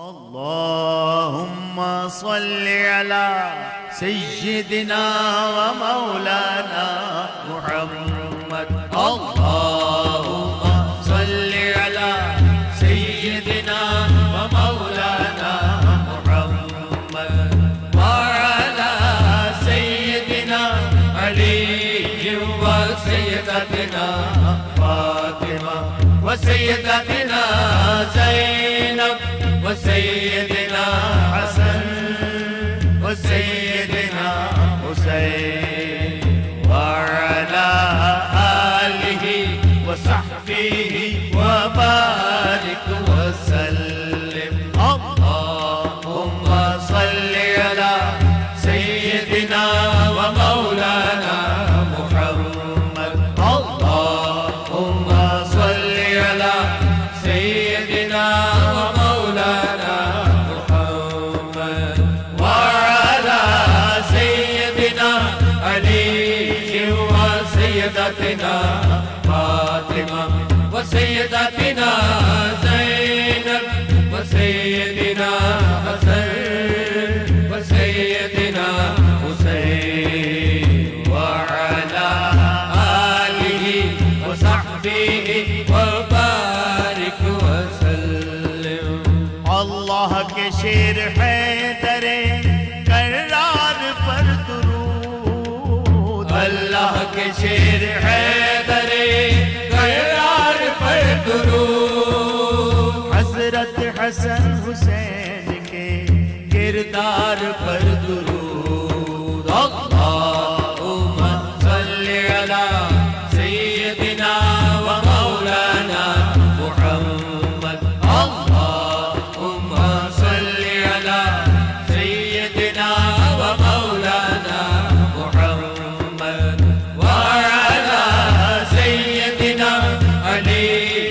اللهم صل على سيدنا ومولانا محمد. اللهم صل على سيدنا ومولانا محمد وعلى سيدنا علي وسيدتنا فاطمة وسيدتنا زينب وسيدنا حسن وسيدنا حسين وعلى آله وصحبه وبارك وسلم. اللهم صل على سيدنا ومولانا محمد. اللهم صل على سيدنا ومولانا محمد وعلى سيدنا علي وسيدتنا فاطمة وسيدتنا زينب وسيدنا حسن وسيدنا حسين وعلى آله وصحبه وبارك وسلم. اللہ کے شیر حیدر کرار پر درود. اللہ کے شیر حیدر کرار پر درود. حضرت حسن حسین کے کردار پر درود. اللہم صل علی سیدنا ومولانا محمد. اللہم صل علی سیدنا ومولانا محمد وعلى سيدنا علي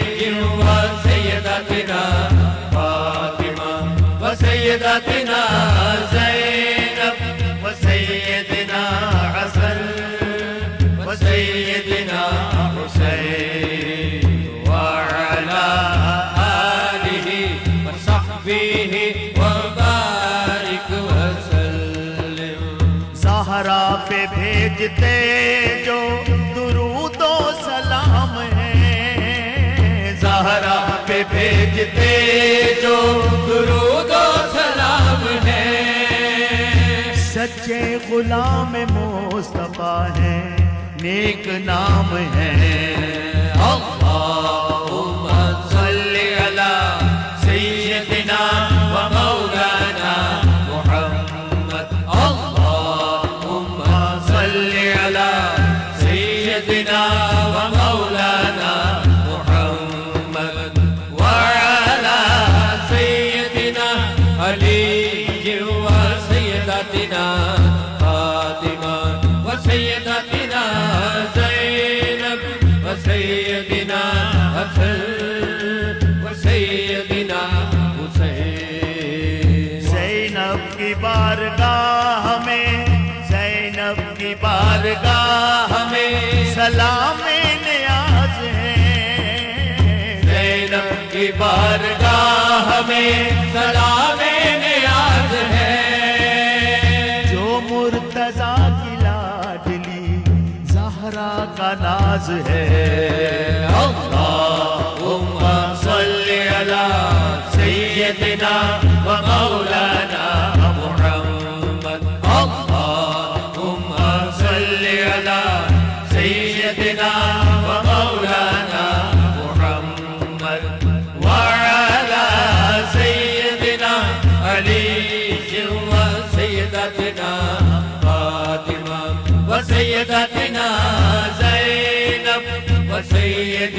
وسيدتنا فاطمة وسيدتنا زينب وسيدنا حسن وسيدنا حسين وعلى آله وصحبه وبارك وسلم. زہرا پہ بھیجتے جو درود و سلام ہے. زہرا پہ بھیجتے جو درود و سلام ہے. سچے غلام مصطفیٰ ہیں نیک نام ہے. اللہم صل علی سیدنا ومولانا محمد. اللہم صل علی سیدنا ومولانا محمد وعلى سيدنا علي وسيدتنا فاطمة وسيدتنا زينب وسيدنا حسن وسيدنا حسين. زینب کی بارگاہ میں زینب کی بارگاہ میں سلام نیاز ہے. زینب کی بارگاہ میں سلام نیاز ہے. جو مرتضیٰ کی لاڈلی زہرا کا ناز ہے. اللہم صل علی سیدنا ومولانا محمد. اللہم صل علی سیدنا ومولانا محمد وعلى سيدنا علي وسيدتنا فاطمة وسيدتنا زينب وسيدنا